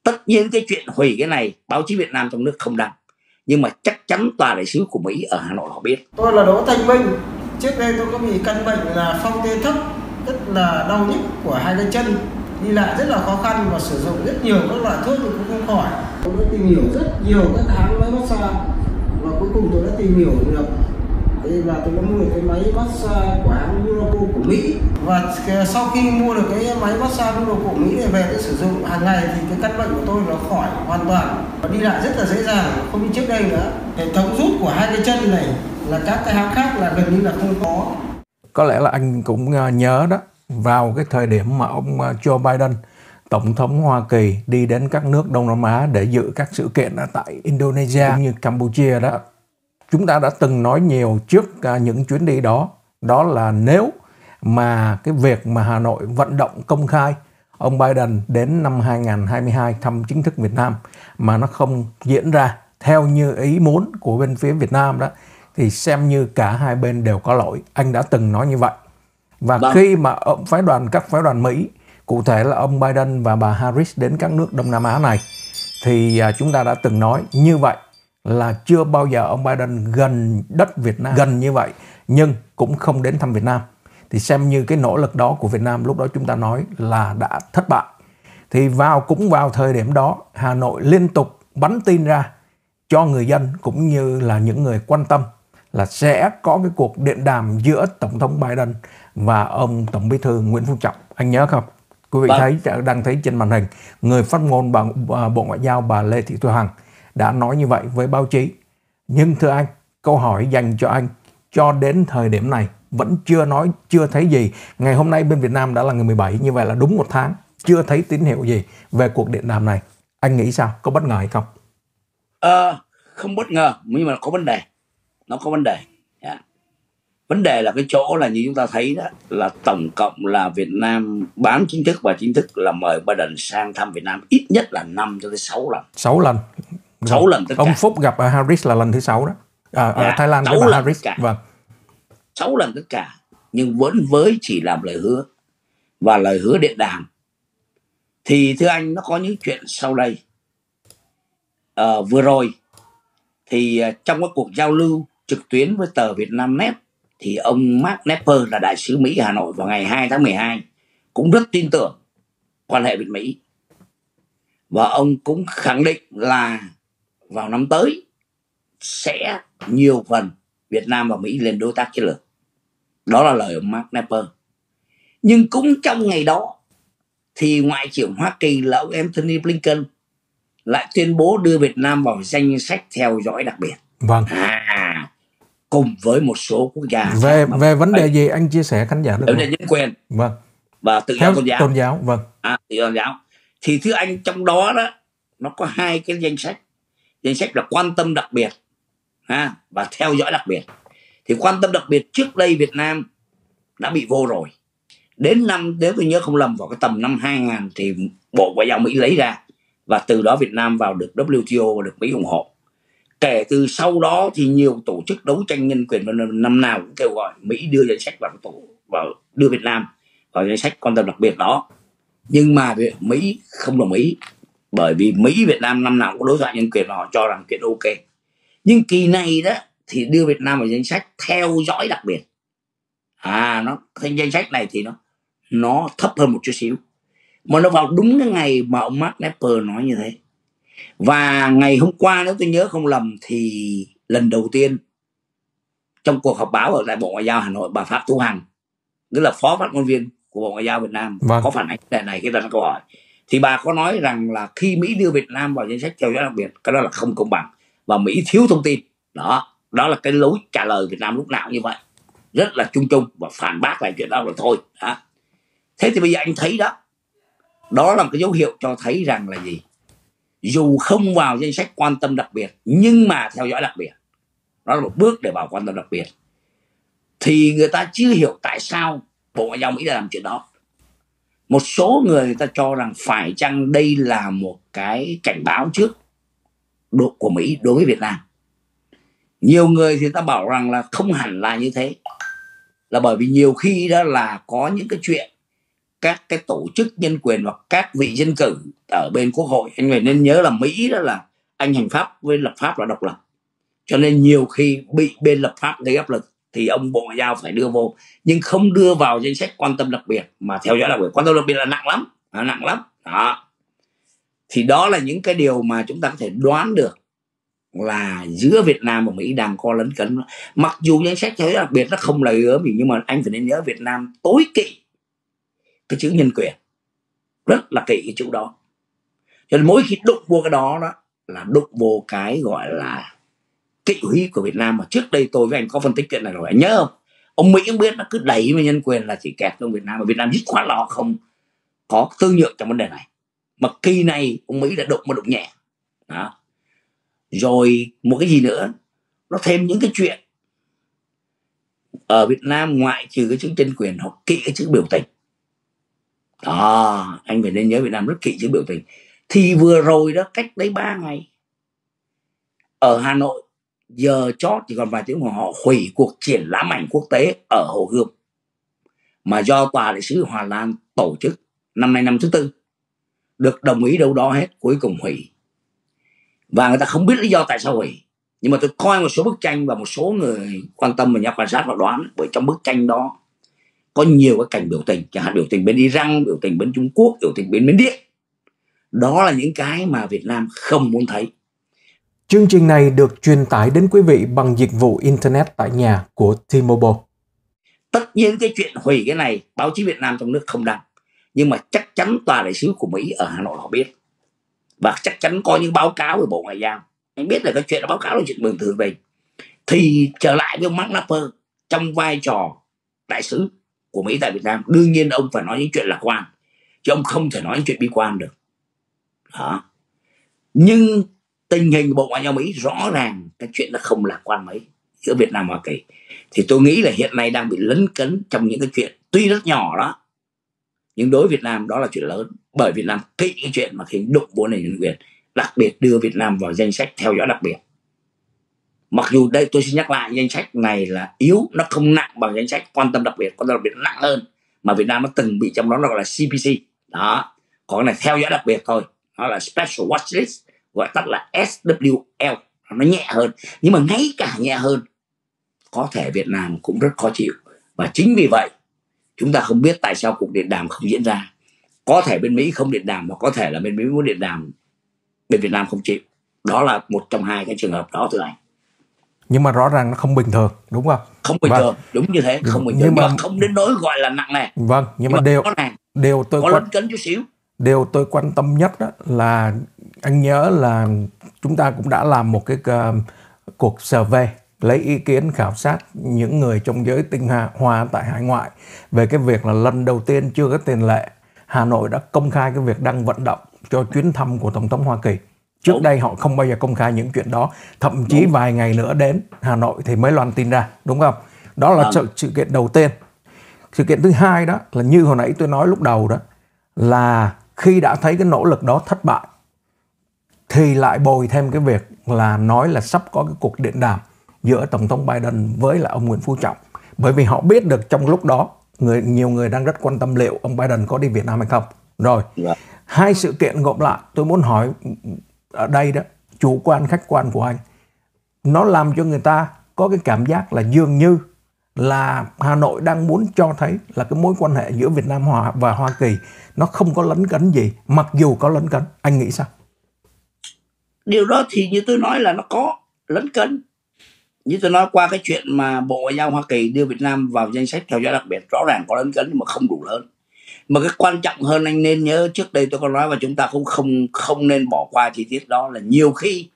Tất nhiên cái chuyện hủy cái này báo chí Việt Nam trong nước không đăng, nhưng mà chắc chắn tòa đại sứ của Mỹ ở Hà Nội họ biết. Tôi là Đỗ Thanh Minh. Trước đây tôi có bị căn bệnh là phong tê thấp, rất là đau nhức của hai cái chân, đi lại rất là khó khăn và sử dụng rất nhiều các loại thuốc thì cũng không khỏi. Tôi đã tìm hiểu rất nhiều các hãng máy massage và cuối cùng tôi đã tìm hiểu được và tôi đã mua được cái máy massage của hãng Nuraco của Mỹ. Và sau khi mua được cái máy massage Nuraco của Mỹ này về để sử dụng hàng ngày thì cái căn bệnh của tôi nó khỏi hoàn toàn và đi lại rất là dễ dàng, không như trước đây nữa. Hệ thống rút của hai cái chân này là các cái hãng khác là gần như là không có. Có lẽ là anh cũng nhớ đó, vào cái thời điểm mà ông Joe Biden, Tổng thống Hoa Kỳ, đi đến các nước Đông Nam Á để dự các sự kiện ở tại Indonesia cũng như Campuchia đó, chúng ta đã từng nói nhiều trước những chuyến đi đó, đó là nếu mà cái việc mà Hà Nội vận động công khai ông Biden đến năm 2022 thăm chính thức Việt Nam mà nó không diễn ra theo như ý muốn của bên phía Việt Nam đó, thì xem như cả hai bên đều có lỗi. Anh đã từng nói như vậy. Và khi mà các phái đoàn Mỹ, cụ thể là ông Biden và bà Harris đến các nước Đông Nam Á này, thì chúng ta đã từng nói như vậy là chưa bao giờ ông Biden gần đất Việt Nam, gần như vậy, nhưng cũng không đến thăm Việt Nam. Thì xem như cái nỗ lực đó của Việt Nam lúc đó chúng ta nói là đã thất bại. Thì cũng vào thời điểm đó, Hà Nội liên tục bắn tin ra cho người dân cũng như là những người quan tâm là sẽ có cái cuộc điện đàm giữa Tổng thống Biden và ông Tổng Bí thư Nguyễn Phú Trọng. Anh nhớ không? Quý vị đang thấy trên màn hình, người phát ngôn Bộ Ngoại giao bà Lê Thị Thu Hằng đã nói như vậy với báo chí. Nhưng thưa anh, câu hỏi dành cho anh, cho đến thời điểm này vẫn chưa thấy gì. Ngày hôm nay bên Việt Nam đã là ngày 17, như vậy là đúng 1 tháng, chưa thấy tín hiệu gì về cuộc điện đàm này. Anh nghĩ sao? Có bất ngờ hay không? Không bất ngờ, nhưng mà có vấn đề. Nó có vấn đề. Yeah. Vấn đề là cái chỗ là như chúng ta thấy đó, là tổng cộng là Việt Nam bán chính thức và chính thức là mời Biden sang thăm Việt Nam ít nhất là 5 cho tới 6 lần. 6 lần. 6 lần tất cả. Ông Phúc gặp Harris là lần thứ 6 đó. Ở Thái Lan với bà Harris. Vâng. 6 lần tất cả, nhưng vẫn với chỉ làm lời hứa và lời hứa điện đàm. Thì thưa anh, nó có những chuyện sau đây. Vừa rồi thì trong cái cuộc giao lưu trực tuyến với tờ Vietnamnet, thì ông Mark Nepper là đại sứ Mỹ ở Hà Nội vào ngày 2 tháng 12 cũng rất tin tưởng quan hệ Việt Mỹ, và ông cũng khẳng định là vào năm tới sẽ nhiều phần Việt Nam và Mỹ lên đối tác chiến lược. Đó là lời ông Mark Nepper. Nhưng cũng trong ngày đó thì Ngoại trưởng Hoa Kỳ là ông Antony Blinken lại tuyên bố đưa Việt Nam vào danh sách theo dõi đặc biệt. Vâng. Cùng với một số quốc gia. Về vấn đề gì anh chia sẻ khán giả được? Vấn đề nhân quyền. Vâng. Và tự do tôn giáo. Vâng. Tự do tôn giáo. Thì thưa anh, trong đó nó có 2 cái danh sách. Danh sách là quan tâm đặc biệt và theo dõi đặc biệt. Thì quan tâm đặc biệt trước đây Việt Nam đã bị vô rồi. Đến nếu tôi nhớ không lầm, vào cái tầm năm 2000 thì Bộ Ngoại giao Mỹ lấy ra, và từ đó Việt Nam vào được WTO và được Mỹ ủng hộ. Kể từ sau đó thì nhiều tổ chức đấu tranh nhân quyền năm nào cũng kêu gọi Mỹ đưa danh sách đưa Việt Nam vào danh sách quan tâm đặc biệt đó. Nhưng mà Mỹ không đồng ý, bởi vì Mỹ Việt Nam năm nào cũng có đối thoại nhân quyền và họ cho rằng chuyện ok. Nhưng kỳ này đó thì đưa Việt Nam vào danh sách theo dõi đặc biệt. Danh sách này thì nó thấp hơn một chút xíu, mà nó vào đúng cái ngày mà ông Mark Nepper nói như thế. Và ngày hôm qua nếu tôi nhớ không lầm thì lần đầu tiên trong cuộc họp báo ở tại Bộ Ngoại giao Hà Nội, bà Phạm Thu Hằng, tức là phó phát ngôn viên của Bộ Ngoại giao Việt Nam, có phản ánh đề này, cái đó là câu hỏi. Thì bà có nói rằng là khi Mỹ đưa Việt Nam vào danh sách theo dõi đặc biệt, cái đó là không công bằng và Mỹ thiếu thông tin. Đó là cái lối trả lời Việt Nam lúc nào như vậy, rất là chung và phản bác lại chuyện đó rồi thôi. Thế thì bây giờ anh thấy đó là một cái dấu hiệu cho thấy rằng là gì? Dù không vào danh sách quan tâm đặc biệt nhưng mà theo dõi đặc biệt, đó là một bước để vào quan tâm đặc biệt. Thì người ta chưa hiểu tại sao Bộ Ngoại giao Mỹ đã làm chuyện đó. Một số người ta cho rằng phải chăng đây là một cái cảnh báo trước của Mỹ đối với Việt Nam. Nhiều người thì ta bảo rằng là không hẳn là như thế, là bởi vì nhiều khi đó là có những cái chuyện các cái tổ chức nhân quyền hoặc các vị dân cử ở bên quốc hội, anh phải nên nhớ là Mỹ đó là anh hành pháp với lập pháp là độc lập, cho nên nhiều khi bị bên lập pháp gây áp lực thì ông Bộ Ngoại giao phải đưa vô, nhưng không đưa vào danh sách quan tâm đặc biệt mà theo dõi đặc biệt. Quan tâm đặc biệt là nặng lắm, nặng lắm đó. Thì đó là những cái điều mà chúng ta có thể đoán được là giữa Việt Nam và Mỹ đang có lấn cấn. Mặc dù danh sách theo dõi đặc biệt nó không là gớm gì, nhưng mà anh phải nên nhớ Việt Nam tối kỵ cái chữ nhân quyền, rất là kỵ cái chữ đó. Cho nên mỗi khi đụng vô cái đó đó là đụng vô cái gọi là kỵ húy của Việt Nam. Mà trước đây tôi với anh có phân tích chuyện này rồi, anh nhớ không? Ông Mỹ cũng biết nó cứ đẩy về nhân quyền là chỉ kẹt trong Việt Nam, và Việt Nam dứt khoát là họ không có tương nhượng trong vấn đề này. Mà kỳ này ông Mỹ đã đụng mà đụng nhẹ đó. Rồi một cái gì nữa, nó thêm những cái chuyện ở Việt Nam ngoại trừ cái chữ nhân quyền, họ kỵ cái chữ biểu tình đó. Anh phải nên nhớ Việt Nam rất kỵ chữ biểu tình. Thì vừa rồi đó, cách đấy 3 ngày ở Hà Nội, giờ chót chỉ còn vài tiếng mà họ hủy cuộc triển lãm ảnh quốc tế ở Hồ Gươm mà do Tòa đại sứ Hà Lan tổ chức, năm nay năm thứ 4, được đồng ý đâu đó hết, cuối cùng hủy. Và người ta không biết lý do tại sao hủy, nhưng mà tôi coi một số bức tranh và một số người quan tâm và nhà quan sát và đoán, bởi trong bức tranh đó có nhiều cái cảnh biểu tình, chẳng hạn biểu tình bên Iran, biểu tình bên Trung Quốc, biểu tình bên Miến Điện. Đó là những cái mà Việt Nam không muốn thấy. Chương trình này được truyền tải đến quý vị bằng dịch vụ Internet tại nhà của T-Mobile. Tất nhiên cái chuyện hủy cái này báo chí Việt Nam trong nước không đăng, nhưng mà chắc chắn Tòa đại sứ của Mỹ ở Hà Nội họ biết, và chắc chắn có những báo cáo của Bộ Ngoại giao. Anh biết là cái chuyện báo cáo là chuyện bình thường về. Thì trở lại với ông Mark Lepper trong vai trò đại sứ của Mỹ tại Việt Nam, đương nhiên ông phải nói những chuyện lạc quan, chứ ông không thể nói những chuyện bi quan được đó. Nhưng tình hình Bộ Ngoại giao Mỹ rõ ràng cái chuyện nó không lạc quan mấy giữa Việt Nam và Hoa Kỳ. Thì tôi nghĩ là hiện nay đang bị lấn cấn trong những cái chuyện tuy rất nhỏ đó, nhưng đối với Việt Nam đó là chuyện lớn, bởi Việt Nam kỵ cái chuyện mà khi đụng vô nền nhân quyền, đặc biệt đưa Việt Nam vào danh sách theo dõi đặc biệt. Mặc dù đây tôi xin nhắc lại, danh sách này là yếu, nó không nặng bằng danh sách quan tâm đặc biệt. Quan tâm đặc biệt nặng hơn, mà Việt Nam nó từng bị trong đó, nó gọi là CPC đó. Còn cái này theo dõi đặc biệt thôi, nó là Special Watch List, gọi tắt là SWL, nó nhẹ hơn. Nhưng mà ngay cả nhẹ hơn, có thể Việt Nam cũng rất khó chịu. Và chính vì vậy chúng ta không biết tại sao cuộc điện đàm không diễn ra. Có thể bên Mỹ không điện đàm, và có thể là bên Mỹ muốn điện đàm, bên Việt Nam không chịu. Đó là một trong hai cái trường hợp đó thưa anh. Nhưng mà rõ ràng nó không bình thường, đúng không? Không bình thường, đúng như thế, không bình thường, nhưng mà không đến nỗi gọi là nặng này. Vâng, nhưng mà điều tôi có lấn cấn chút xíu. Điều tôi quan tâm nhất đó là anh nhớ là chúng ta cũng đã làm một cái cuộc survey lấy ý kiến khảo sát những người trong giới tinh hoa tại hải ngoại về cái việc là lần đầu tiên chưa có tiền lệ Hà Nội đã công khai cái việc đang vận động cho chuyến thăm của Tổng thống Hoa Kỳ. Trước đây họ không bao giờ công khai những chuyện đó, thậm chí vài ngày nữa đến Hà Nội thì mới loan tin ra, đúng không? Đó là sự kiện đầu tiên. Sự kiện thứ hai đó là như hồi nãy tôi nói lúc đầu đó, là khi đã thấy cái nỗ lực đó thất bại thì lại bồi thêm cái việc là nói là sắp có cái cuộc điện đàm giữa Tổng thống Biden với lại ông Nguyễn Phú Trọng. Bởi vì họ biết được trong lúc đó nhiều người đang rất quan tâm liệu ông Biden có đi Việt Nam hay không. Rồi, hai sự kiện gộp lại, tôi muốn hỏi ở đây đó, chủ quan khách quan của anh, nó làm cho người ta có cái cảm giác là dường như là Hà Nội đang muốn cho thấy là cái mối quan hệ giữa Việt Nam và Hoa Kỳ nó không có lấn cấn gì, mặc dù có lấn cấn. Anh nghĩ sao? Điều đó thì như tôi nói là nó có lấn cấn. Như tôi nói qua cái chuyện mà Bộ Ngoại giao Hoa Kỳ đưa Việt Nam vào danh sách theo dõi đặc biệt, rõ ràng có lấn cấn nhưng mà không đủ lớn. Mà cái quan trọng hơn anh nên nhớ, trước đây tôi có nói và chúng ta cũng không nên bỏ qua chi tiết đó, là nhiều khi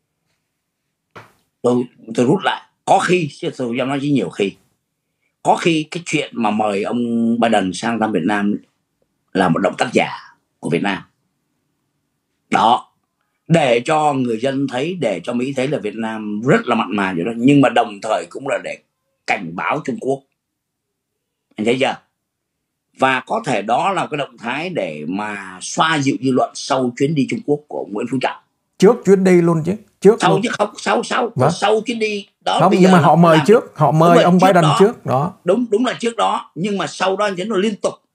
tôi rút lại, có khi, chứ tôi dám nói chỉ nhiều khi, có khi cái chuyện mà mời ông Biden sang thăm Việt Nam là một động tác giả của Việt Nam đó, để cho người dân thấy, để cho Mỹ thấy là Việt Nam rất là mặn mà vậy đó, nhưng mà đồng thời cũng là để cảnh báo Trung Quốc. Anh thấy chưa? Và có thể đó là cái động thái để mà xoa dịu dư luận sau chuyến đi Trung Quốc của Nguyễn Phú Trọng. Trước chuyến đi luôn chứ. Sau chứ không, sau chuyến đi đó. Không, nhưng mà họ mời trước, họ mời ông Biden trước đó. Đúng là trước đó, nhưng mà sau đó nó liên tục.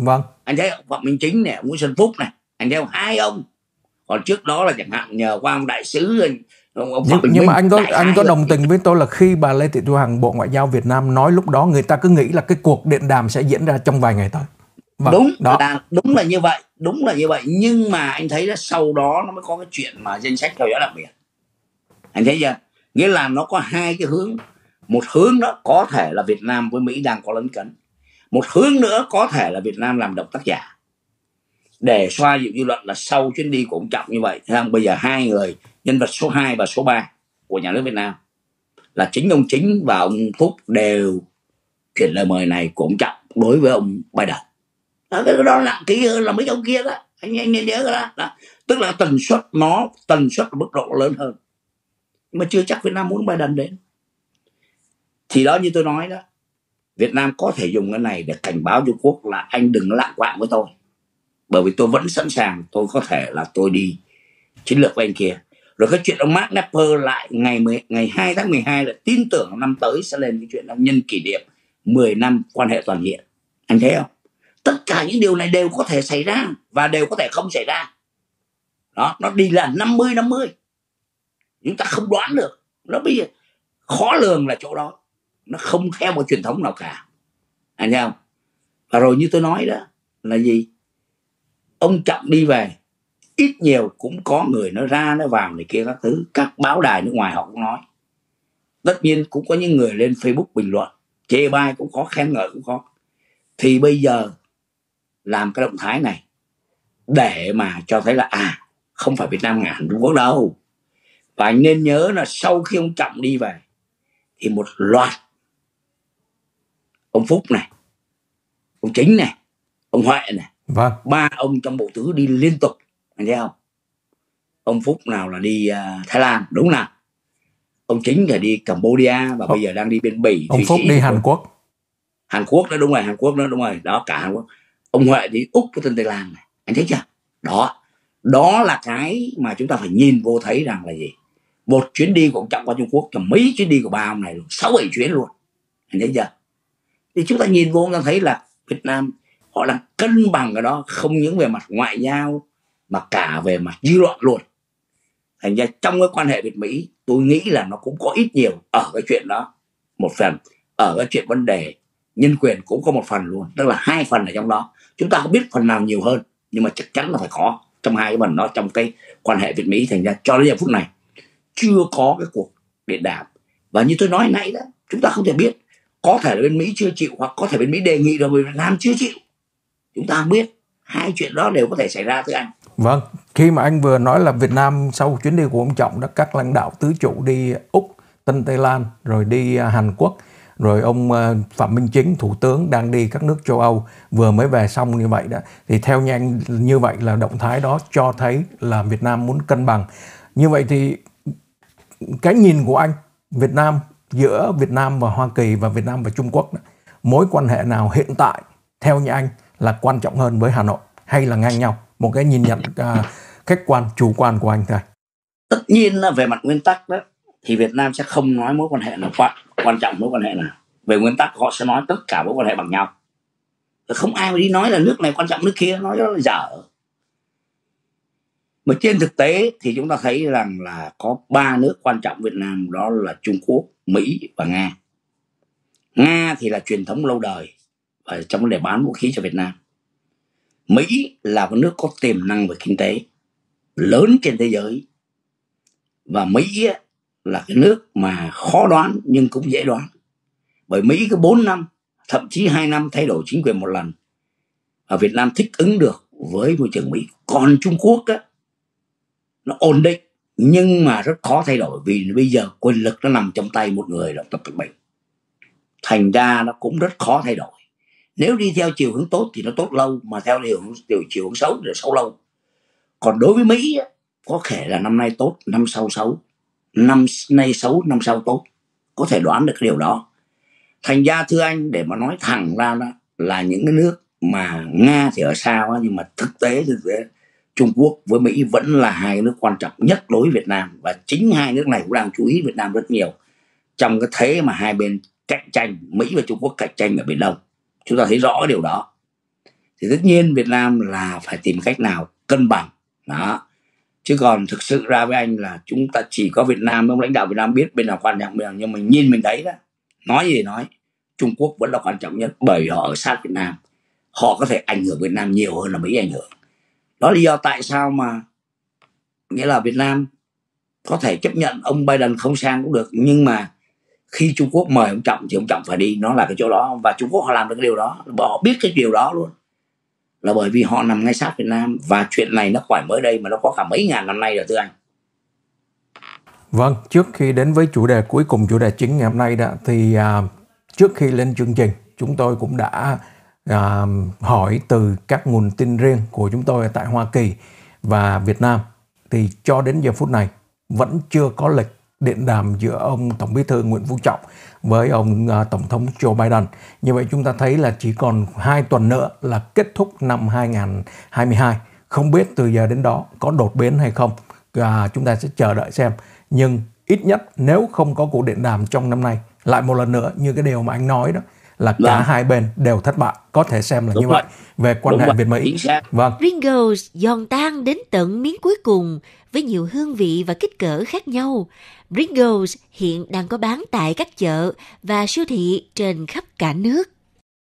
Vâng. Anh thấy ông Phạm Minh Chính này, ông Nguyễn Xuân Phúc này, anh thấy không? Hai ông. Còn trước đó là chẳng hạn nhờ qua ông đại sứ ông Phạm Bình Nhưng Minh, mà anh có đồng tình với tôi là khi bà Lê Thị Thu Hằng, Bộ Ngoại giao Việt Nam nói lúc đó, người ta cứ nghĩ là cái cuộc điện đàm sẽ diễn ra trong vài ngày tới. Vâng, đúng là như vậy, đúng là như vậy. Nhưng mà anh thấy là sau đó nó mới có cái chuyện mà danh sách theo dõi đặc biệt. Anh thấy chưa? Nghĩa là nó có hai cái hướng. Một hướng đó có thể là Việt Nam với Mỹ đang có lấn cấn. Một hướng nữa có thể là Việt Nam làm động tác giả để xoa dịu dư luận là sau chuyến đi của ông Trọng như vậy. Thế không? Bây giờ hai người nhân vật số 2 và số 3 của nhà nước Việt Nam là chính ông Chính và ông Phúc đều chuyển lời mời này của ông Trọng đối với ông Biden. Cái đó nặng kỹ hơn là mấy ông kia đó. Anh nhớ cái đó. Tức là tần suất mức độ lớn hơn. Nhưng mà chưa chắc Việt Nam muốn Biden đến. Thì đó, như tôi nói đó, Việt Nam có thể dùng cái này để cảnh báo Trung Quốc là anh đừng lạng quạng với tôi, bởi vì tôi vẫn sẵn sàng, tôi có thể là tôi đi chiến lược với anh kia. Rồi cái chuyện ông Mark Nepper lại ngày 2 tháng 12 là tin tưởng năm tới sẽ lên cái chuyện là nhân kỷ niệm 10 năm quan hệ toàn diện. Anh thấy không? Tất cả những điều này đều có thể xảy ra và đều có thể không xảy ra. Đó, nó đi là 50-50. Chúng ta không đoán được. Nó bây giờ khó lường là chỗ đó. Nó không theo một truyền thống nào cả. Anh thấy không? Và rồi như tôi nói đó là gì? Ông Trọng đi về, ít nhiều cũng có người nó ra nó vào này kia các thứ. Các báo đài nước ngoài họ cũng nói. Tất nhiên cũng có những người lên Facebook bình luận, chê bai cũng có, khen ngợi cũng có. Thì bây giờ làm cái động thái này để mà cho thấy là không phải Việt Nam ngả Trung Quốc đâu. Và anh nên nhớ là sau khi ông Trọng đi về thì một loạt ông Phúc này, ông Chính này, ông Huệ này, vâng, 3 ông trong bộ tứ đi liên tục. Anh thấy không? Ông Phúc nào là đi Thái Lan, đúng nào? Ông Chính là đi Cambodia và bây giờ đang đi bên Bỉ. Ông Phúc đi Hàn Quốc. Hàn Quốc đó, đúng rồi, Hàn Quốc đó, đúng rồi. Đó, cả Hàn Quốc. Ông Huệ đi Úc với Tân Tây Lan này. Anh thấy chưa? Đó là cái mà chúng ta phải nhìn vô thấy rằng là gì? Một chuyến đi của ông Trọng qua Trung Quốc, mấy chuyến đi của 3 ông này luôn, 6-7 chuyến luôn. Anh thấy chưa? Thì chúng ta nhìn vô, chúng ta thấy là Việt Nam họ đang cân bằng cái đó, không những về mặt ngoại giao mà cả về mặt dư luận luôn. Thành ra trong cái quan hệ Việt Mỹ, tôi nghĩ là nó cũng có ít nhiều ở cái chuyện đó một phần, ở cái chuyện vấn đề nhân quyền cũng có một phần luôn, tức là 2 phần ở trong đó. Chúng ta không biết phần nào nhiều hơn, nhưng mà chắc chắn là phải có trong 2 cái phần đó trong cái quan hệ Việt Mỹ. Thành ra cho đến giờ phút này chưa có cái cuộc điện đàm. Và như tôi nói nãy đó, chúng ta không thể biết, có thể là bên Mỹ chưa chịu, hoặc có thể bên Mỹ đề nghị rồi Việt Nam chưa chịu. Chúng ta không biết, 2 chuyện đó đều có thể xảy ra thưa anh. Vâng, khi mà anh vừa nói là Việt Nam sau chuyến đi của ông Trọng đó, các lãnh đạo tứ trụ đi Úc, Tân Tây Lan, rồi đi Hàn Quốc, rồi ông Phạm Minh Chính, Thủ tướng đang đi các nước châu Âu vừa mới về xong như vậy đó. Thì theo anh như vậy là động thái đó cho thấy là Việt Nam muốn cân bằng. Như vậy thì cái nhìn của anh, Việt Nam, giữa Việt Nam và Hoa Kỳ và Việt Nam và Trung Quốc đó, mối quan hệ nào hiện tại theo như anh là quan trọng hơn với Hà Nội hay là ngang nhau? Một cái nhìn nhận khách quan, chủ quan của anh thôi. Tất nhiên là về mặt nguyên tắc đó thì Việt Nam sẽ không nói mối quan hệ nào quan trọng mối quan hệ nào. Về nguyên tắc họ sẽ nói tất cả mối quan hệ bằng nhau. Không ai mà đi nói là nước này quan trọng nước kia, nói đó là dở. Mà trên thực tế thì chúng ta thấy rằng là có 3 nước quan trọng Việt Nam, đó là Trung Quốc, Mỹ và Nga. Nga thì là truyền thống lâu đời và trong vấn đề bán vũ khí cho Việt Nam. Mỹ là một nước có tiềm năng về kinh tế lớn trên thế giới. Và Mỹ là cái nước mà khó đoán nhưng cũng dễ đoán. Bởi Mỹ cứ 4 năm, thậm chí 2 năm thay đổi chính quyền một lần. Và Việt Nam thích ứng được với môi trường Mỹ. Còn Trung Quốc á, nó ổn định nhưng mà rất khó thay đổi, vì bây giờ quyền lực nó nằm trong tay một người là Tập Cận Bình. Thành ra nó cũng rất khó thay đổi. Nếu đi theo chiều hướng tốt thì nó tốt lâu, mà theo chiều hướng xấu thì nó xấu lâu. Còn đối với Mỹ có thể là năm nay tốt, năm sau xấu, năm nay xấu, năm sau tốt, có thể đoán được cái điều đó. Thành ra thưa anh, để mà nói thẳng ra đó là những cái nước mà Nga thì ở xa quá, nhưng mà thực tế Trung Quốc với Mỹ vẫn là 2 nước quan trọng nhất đối với Việt Nam. Và chính 2 nước này cũng đang chú ý Việt Nam rất nhiều trong cái thế mà hai bên cạnh tranh, Mỹ và Trung Quốc cạnh tranh ở Biển Đông. Chúng ta thấy rõ điều đó. thì tất nhiên Việt Nam là phải tìm cách nào cân bằng đó. Chứ còn thực sự ra với anh là chúng ta chỉ có Việt Nam, ông lãnh đạo Việt Nam biết bên nào quan trọng bên nào, nhưng mình nhìn mình thấy đó, nói gì nói, Trung Quốc vẫn là quan trọng nhất, bởi vì họ ở sát Việt Nam, họ có thể ảnh hưởng Việt Nam nhiều hơn là Mỹ ảnh hưởng. Đó là lý do tại sao mà nghĩa là Việt Nam có thể chấp nhận ông Biden không sang cũng được, nhưng mà khi Trung Quốc mời ông Trọng thì ông Trọng phải đi, nó là cái chỗ đó. Và Trung Quốc họ làm được cái điều đó, họ biết cái điều đó luôn, là bởi vì họ nằm ngay sát Việt Nam. Và chuyện này nó khỏi mới đây mà nó có cả mấy ngàn năm nay rồi thưa anh. Vâng, trước khi đến với chủ đề cuối cùng, chủ đề chính ngày hôm nay đó, thì trước khi lên chương trình chúng tôi cũng đã hỏi từ các nguồn tin riêng của chúng tôi tại Hoa Kỳ và Việt Nam, thì cho đến giờ phút này vẫn chưa có lịch điện đàm giữa ông Tổng Bí thư Nguyễn Phú Trọng với ông Tổng thống Joe Biden. Như vậy chúng ta thấy là chỉ còn 2 tuần nữa là kết thúc năm 2022. Không biết từ giờ đến đó có đột biến hay không, chúng ta sẽ chờ đợi xem. Nhưng ít nhất nếu không có cuộc điện đàm trong năm nay, lại một lần nữa như cái điều mà anh nói đó, là cả hai bên đều thất bại, có thể xem là như vậy về quan hệ Việt-Mỹ. Vâng. Pringles giòn tan đến tận miếng cuối cùng với nhiều hương vị và kích cỡ khác nhau. Pringles hiện đang có bán tại các chợ và siêu thị trên khắp cả nước.